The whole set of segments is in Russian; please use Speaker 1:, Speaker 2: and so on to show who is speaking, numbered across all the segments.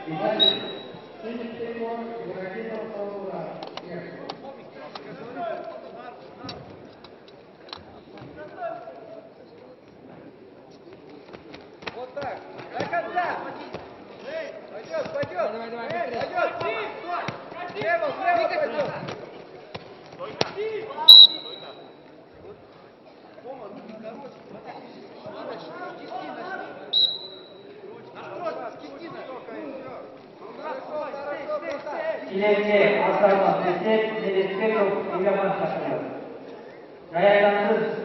Speaker 1: Вот так. До конца. Пойдет, пойдет. Пойдет. Слева, слева пойдет.
Speaker 2: İleriye Aslan Mehmet Melekbekov İlyaman takımı. Dayanıksız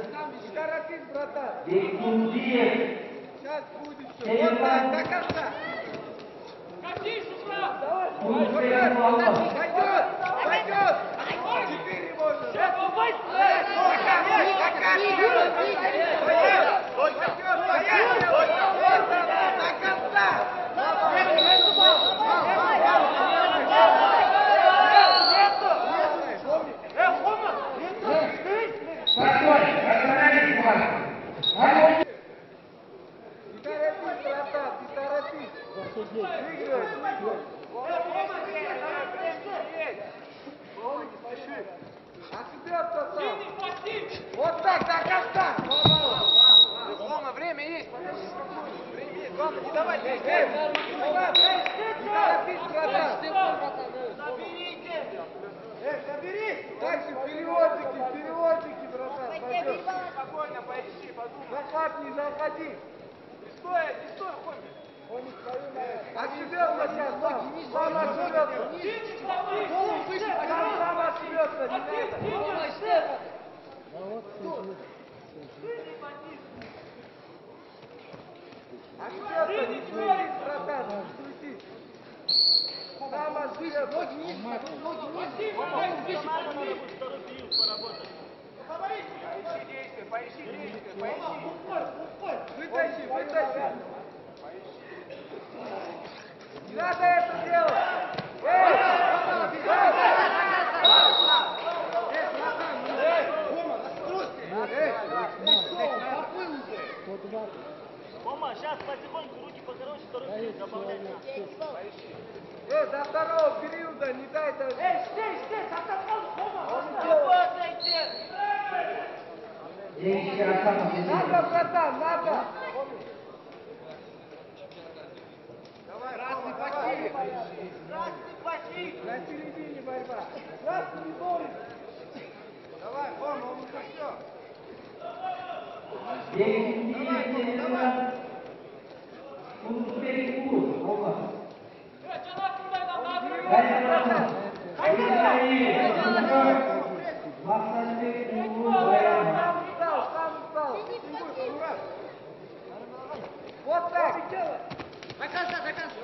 Speaker 2: Bektundiyev Seyirman Kuzbey'in Allah.
Speaker 1: Пойдет! Пойдет! Теперь его же! До конца! Вот так, до конца! Рома, время есть! Время есть! Главное, не давай! Не торопись, братан! Забери! Дальше переводчики, братан! Пойдет! Спокойно, поищи, подумай! Захват, не заходи! Не стой, Хоми! Отшибется сейчас, сам отшибется! Сам отшибется, не надо! Отшибется, не суетись, братан, не суетись! Сам отшибется! Ноги вниз, Поищи действия! Вытащи! Не надо это делать!
Speaker 3: Рома, сейчас потихоньку руки покороче, второй добавлять.
Speaker 1: До второго периода не дай это...
Speaker 4: Здесь,
Speaker 1: Надо, братан, надо! Красный почти! На середине борьба! Красный борется! Давай, Хома, он уже все! Вот так!
Speaker 4: до конца!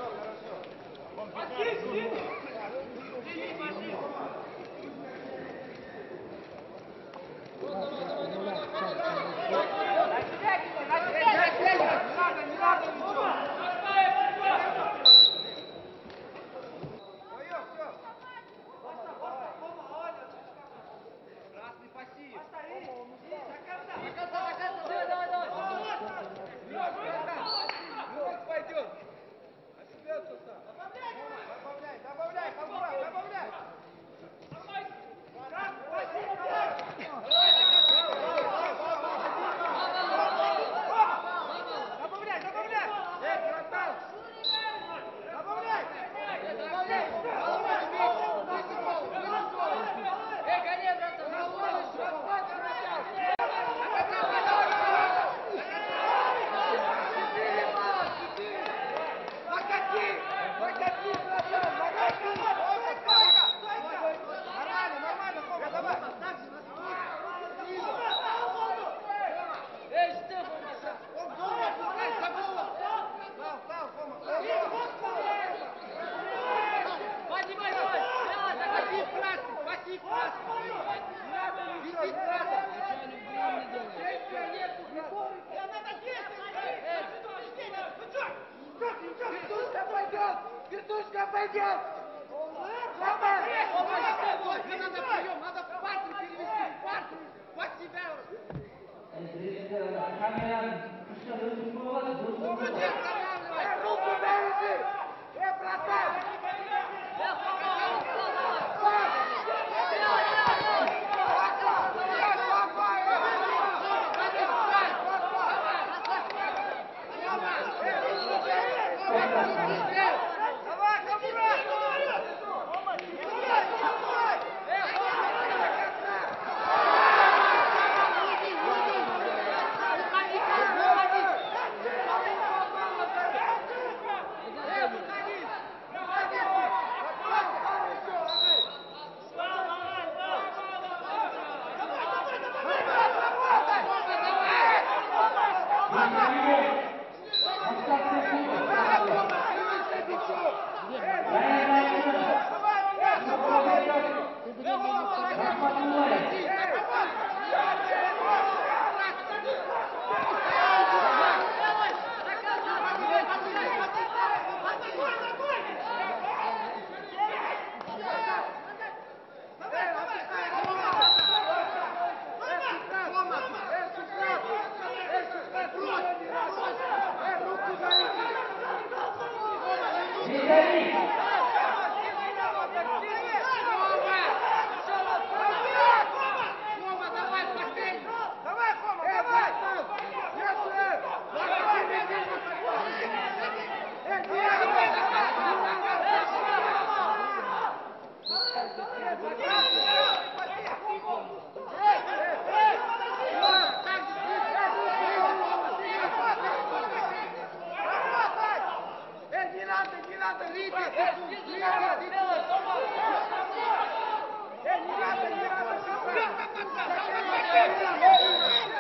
Speaker 1: Вертушка пойдет! Надо прием, надо в партию перевести, в партию, под себя! Руку навези! Братан!
Speaker 2: Виталий!
Speaker 1: Давай, Хома, давай! Не надо, Витя! Не надо!